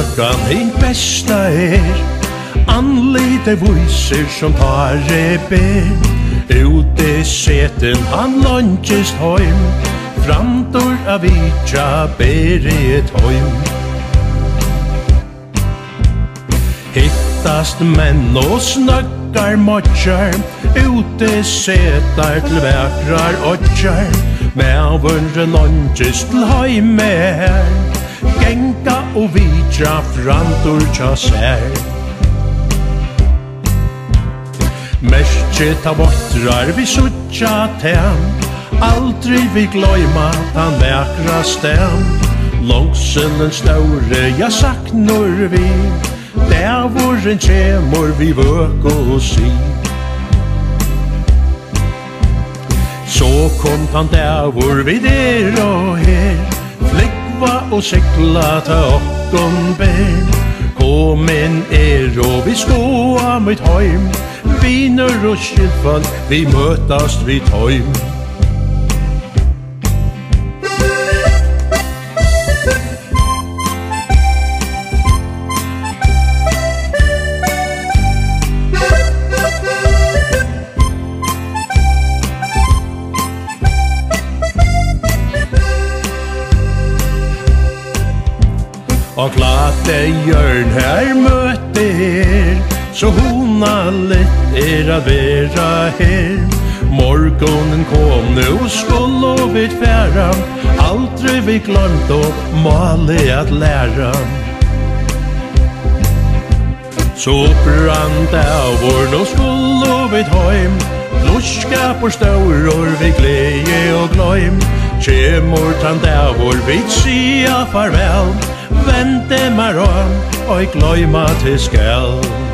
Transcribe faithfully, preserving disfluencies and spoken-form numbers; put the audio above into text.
lukkan hinn besta er, anlite viser som tar ber. Ute seten han lunchest heim, framtor av vitja beret heim. Hittast menn og snöggar motjar, ute setar til väkrar otjar, Mævurren lunchest til heime her, genga og vitja framtor tja ser. Merket av bortrar vi suttja tem, aldri vi gløyma den väkra stem. Långselen staure, ja saknor vi, dævoren kjemor vi vøk og si. Så kom han dævor vi der og her, flikva og sikla ta okkon ber. Kom inn er og vi skoa mitt heim, viner og skilfall, vi møtast vid heim. Og klart er Jørn her møte her, så hona litt er a vera her. Morgonen kom nu skulle vi færa, aldri vi glemt og male at læra. Så brant av vår, nå skulle vi heim, blodskap og stauror vi glede og gløym. Kjemor tant av vår, vi sia farvel, vente meg om, og gløyma til skall.